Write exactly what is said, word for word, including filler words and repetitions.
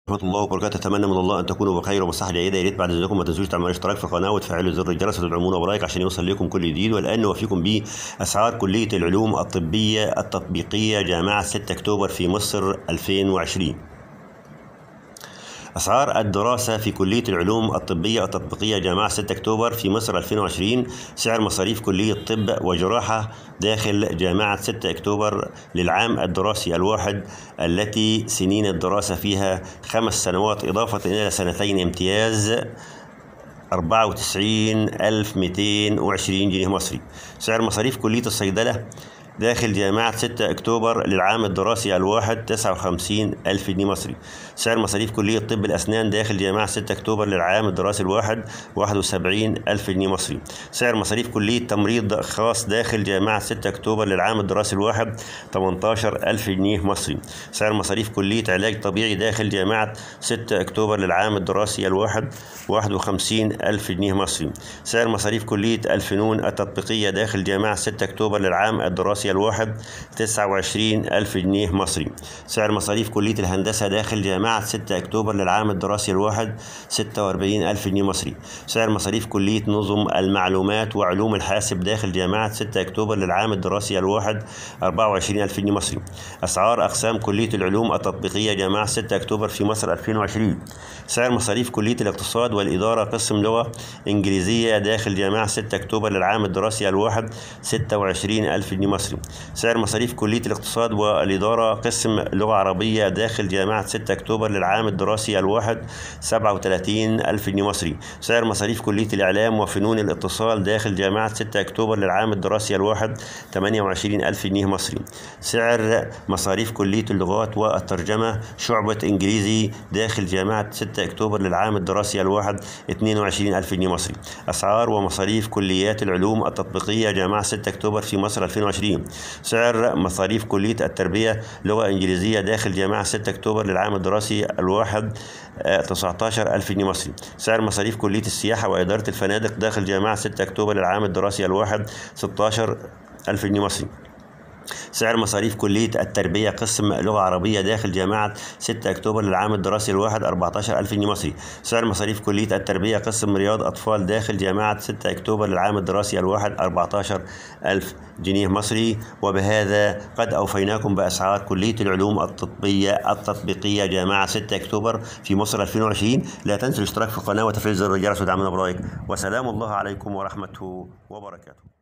ورحمة الله وبركاته. أتمنى من الله أن تكونوا بخير وبصحة جيدة. يا ريت بعد إذنكم ما تنسوش تعملوا اشتراك في القناة وتفعلوا زر الجرس وتدعمونا برايك عشان يوصل لكم كل جديد. والآن نوفيكم بأسعار كلية العلوم الطبية التطبيقية جامعة ستة أكتوبر في مصر ألفين وعشرين. أسعار الدراسة في كلية العلوم الطبية التطبيقية جامعة ستة أكتوبر في مصر ألفين وعشرين. سعر مصاريف كلية طب وجراحة داخل جامعة ستة أكتوبر للعام الدراسي الواحد التي سنين الدراسة فيها خمس سنوات إضافة إلى سنتين امتياز أربعة وتسعين ألف ومئتين وعشرين جنيه مصري. سعر مصاريف كلية الصيدلة داخل جامعة ستة أكتوبر للعام الدراسي الواحد تسعة وخمسين ألف جنيه مصري. سعر مصاريف كلية طب الأسنان داخل جامعة ستة أكتوبر للعام الدراسي الواحد واحد وسبعين ألف جنيه مصري. سعر مصاريف كلية تمريض خاص داخل جامعة ستة أكتوبر للعام الدراسي الواحد ثمانية عشر ألف جنيه مصري. سعر مصاريف كلية علاج طبيعي داخل جامعة ستة أكتوبر للعام الدراسي الواحد واحد وخمسين ألف جنيه مصري. سعر مصاريف كلية الفنون التطبيقية داخل جامعة ستة أكتوبر للعام الدراسي الواحد تسعة وعشرين ألف جنيه مصري. سعر مصاريف كلية الهندسة داخل جامعة ستة أكتوبر للعام الدراسي الواحد ستة وأربعين ألف جنيه مصري. سعر مصاريف كلية نظم المعلومات وعلوم الحاسب داخل جامعة ستة أكتوبر للعام الدراسي الواحد أربعة وعشرين ألف جنيه مصري. أسعار أقسام كلية العلوم التطبيقية جامعة ستة أكتوبر في مصر ألفين وعشرين. سعر مصاريف كلية الاقتصاد والإدارة قسم لغة إنجليزية داخل جامعة ستة أكتوبر للعام الدراسي الواحد ستة وعشرين ألف جنيه مصري. سعر مصاريف كلية الاقتصاد والإدارة قسم لغة عربية داخل جامعة ستة أكتوبر للعام الدراسي الواحد سبعة وثلاثين ألف جنيه مصري. سعر مصاريف كلية الإعلام وفنون الاتصال داخل جامعة ستة أكتوبر للعام الدراسي الواحد ثمانية وعشرين ألف جنيه مصري. سعر مصاريف كلية اللغات والترجمة شعبة إنجليزي داخل جامعة ستة أكتوبر للعام الدراسي الواحد اثنين وعشرين ألف جنيه مصري. أسعار ومصاريف كليات العلوم التطبيقية جامعة ستة أكتوبر في مصر ألفين وعشرين. سعر مصاريف كلية التربية لغة إنجليزية داخل جامعة ستة أكتوبر للعام الدراسي الواحد تسعة عشر ألف جنيه مصري. سعر مصاريف كلية السياحة وإدارة الفنادق داخل جامعة ستة أكتوبر للعام الدراسي الواحد ستة عشر ألف جنيه مصري. سعر مصاريف كلية التربية قسم لغة عربية داخل جامعة ستة أكتوبر للعام الدراسي الواحد أربعة عشر ألف جنيه مصري. سعر مصاريف كلية التربية قسم رياض أطفال داخل جامعة ستة أكتوبر للعام الدراسي الواحد أربعة عشر ألف جنيه مصري. وبهذا قد أوفيناكم بأسعار كلية العلوم التطبيقية التطبيقية جامعة ستة أكتوبر في مصر ألفين وعشرين. لا تنسوا الاشتراك في القناة وتفعيل زر الجرس ودعمنا برايك. وسلام الله عليكم ورحمته وبركاته.